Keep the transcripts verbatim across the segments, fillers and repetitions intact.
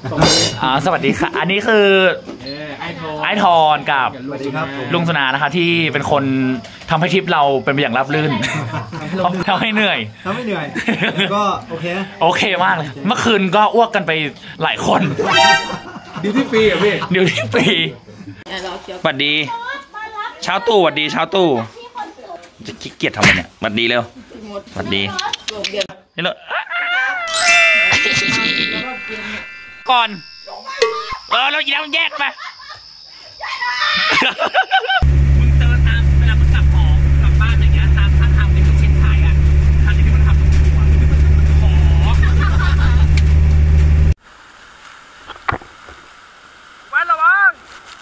อ่าสวัสดีค่ะอันนี้คือไอทอนกับลุงสนานะคะที่เป็นคนทำให้ทริปเราเป็นไปอย่างราบรื่นทำให้เหนื่อยทำให้เหนื่อยก็โอเคโอเคมากเลยเมื่อคืนก็อ้วกกันไปหลายคนดิวที่ฟรีอ่ะพี่ดิวที่ฟรีสวัสดีเช้าตู่สวัสดีเช้าตู่จะขี้เกียจทำไมเนี่ยสวัสดีเร็วสวัสดีนี่เลยก่อนเออเราอีกแล้วแยกไปมึงเจอตามเวลามึงกลับหอกลับบ้านอย่างเงี้ยตามท่าทางเป็นลูกชิ้นขายอ่ะทางที่มันทำตัวขอไว้ระวัง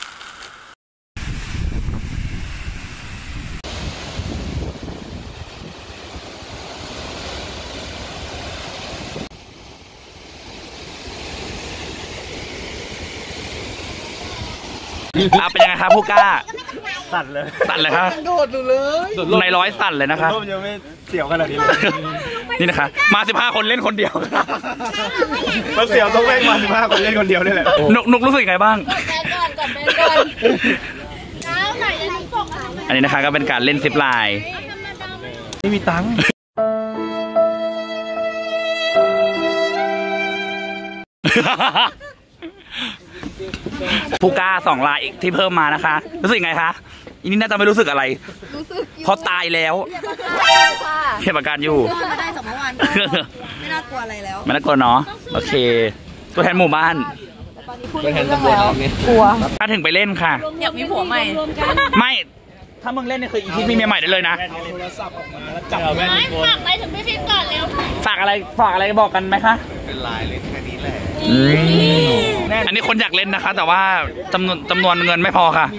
อ่ะเป็นยังไงครับผู้กล้าสั่นเลยสั่นเลยครับโดดดูเลยในร้อยสั่นเลยนะครับร่มยังไม่เสียวขนาดนี้เลยนี่นะคะมาสิบห้าคนเล่นคนเดียวมันเสียวต้องเล่นมาสิบห้าคนเล่นคนเดียวนี่แหละนุกนุกรู้สึกยังไงบ้างแม่ก่อนก่อนแม่ก่อนน้าไหนจะน้ำตกอันนี้นะคะก็เป็นการเล่นซิปไลน์ไม่มีตังค์ผู้กล้าสองลายที่เพิ่มมานะคะรู้สึกไงคะอันนี้น่าจะไม่รู้สึกอะไรรู้สึกเพราะตายแล้วเก็บอาการอยู่มาได้จากเมื่อวานไม่น่ากลัวอะไรแล้วไม่น่ากลัวเนาะโอเคตัวแทนหมู่บ้านตัวแทนตำรวจกลัวถ้าถึงไปเล่นค่ะอยากมีผัวใหม่ไม่ถ้ามึงเล่นเนี่ยคืออีกทีมีเมียใหม่ได้เลยนะไม่ฝากอะไรถึงพี่ฟิล์มก่อนเร็วฝากอะไรฝากอะไรบอกกันไหมคะเป็นลายเล่นแค่นี้แหละอันนี้คนอยากเล่นนะคะแต่ว่าจำนวนจำนวนเงินไม่พอค่ะ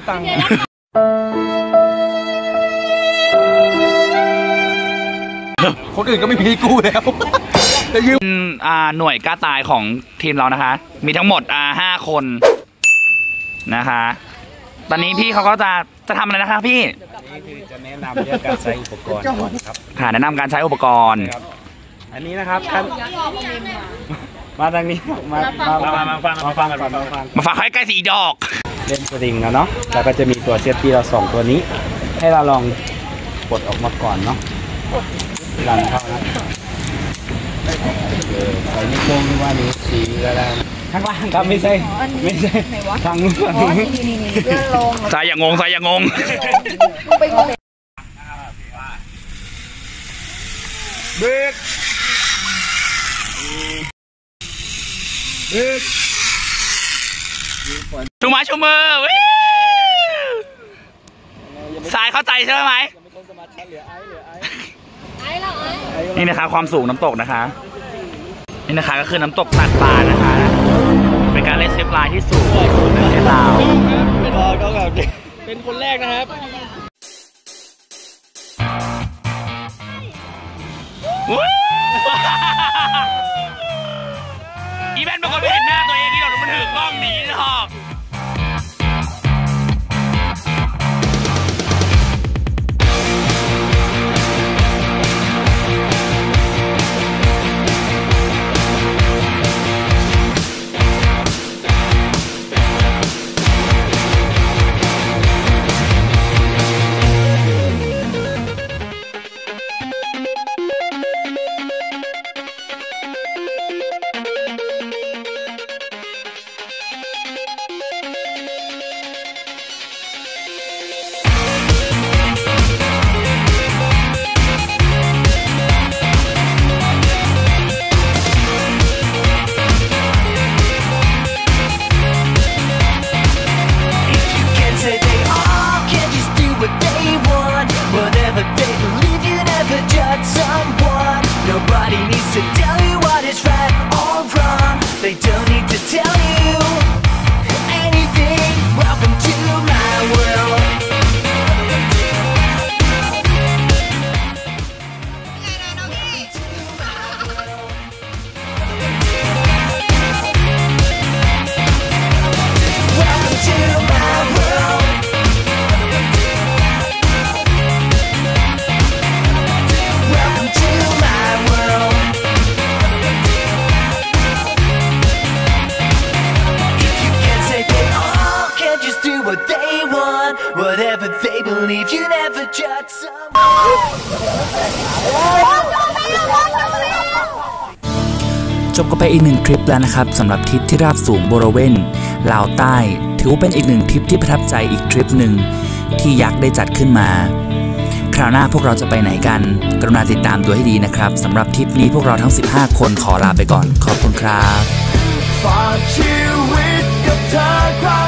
คนอื่นก็ไม่มีกู้แล้วจะยืมอ่าหน่วยกล้าตายของทีมเรานะคะมีทั้งหมดอ่าห้าคนนะคะตอนนี้พี่เขาก็จะจะทำอะไรนะคะพี่นี่คือจะแนะนำเรื่องการใช้อุปกรณ์ก่อนครับค่ะแนะนำการใช้อุปกรณ์อันนี้นะครับท่านมาทางนี้มามามาฟังมาฟังกันมาฟังมาฟังให้ใกล้สีดอกเล่นสลิงนะเนาะแล้วก็จะมีตัวเซฟตี้เราสองตัวนี้ให้เราลองกดออกมาก่อนเนาะดันเข้านะใส่นิ้วโป้งว่านี้สีก็ได้ข้างล่างครับไม่ใช่ไม่ใช่ทางนู้นทางนู้นสายอย่างงงสายอย่างงงไปงงเบรกเบรกชูมาชูมือสายเข้าใจใช่ไหมนี่นะคะความสูงน้ำตกนะคะนี่นะคะก็คือน้ำตกตัดปลานะคะเป็นการเล่นเซฟไลน์ที่สูงที่สุดในประเทศลาวเป็นบอลก็แบบเป็นคนแรกนะครับอีเวนต์บางคนไม่เห็นหน้าตัวเองที่เราดูมันถือกล้องหนีหอบ Nobody needs to tell you what is right or wrong. They don't need to tell you anything. Welcome to my world. Welcome to my world. but they believe you never judge someone. จบก็ไปอีกหนึ่งทริปแล้วนะครับสำหรับทริปที่ราบสูงบริเวณลาวใต้ถือว่าเป็นอีกหนึ่งทริปที่ประทับใจอีกทริปหนึ่งที่ยักษ์ได้จัดขึ้นมาคราวหน้าพวกเราจะไปไหนกันกรุณาติดตามตัวให้ดีนะครับสำหรับทริปนี้พวกเราทั้งสิบห้าคนขอลาไปก่อนขอบคุณครับฝากชีวิตกับเธอครับ